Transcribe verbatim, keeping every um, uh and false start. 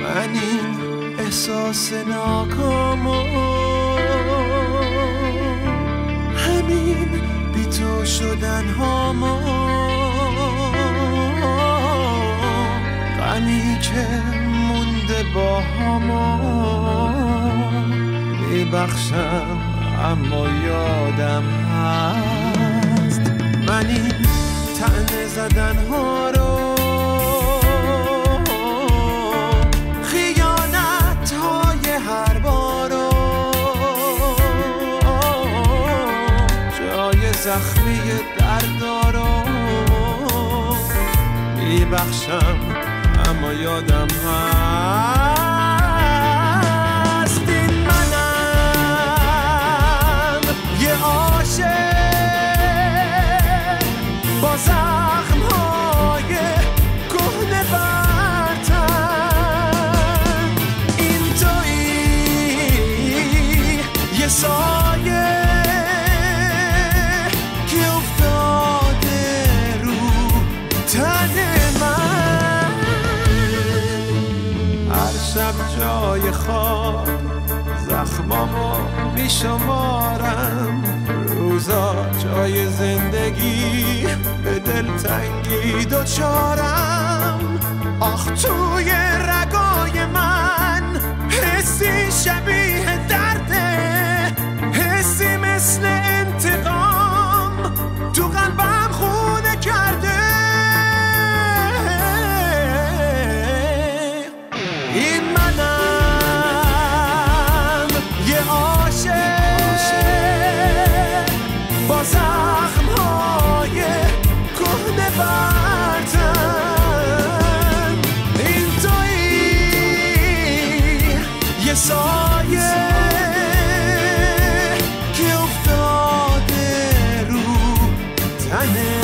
من این احساس ناکامو همین بی تو شدن هامو غمی که مونده با همو میبخشم اما یادم هست من این طعنه زدن ها رو خیانت های هر بارو جای زخمی دردارو میبخشم اما یادم هست این منم یه عاشق با زخم‌های کهنه بر تن این تویی یه سایه که افتاده رو تن من هر شب جای خواب زخمامو میشمارم روزا جای زندگی به دلتنگی دوچارم آخ توی رگای من حسی شبیه درده حسی مثل انتقام تو قلبم خونه کرده این منم یه عاشق با زخم‌های کهنه بر تن این تویی یه سایه که افتاده رو تن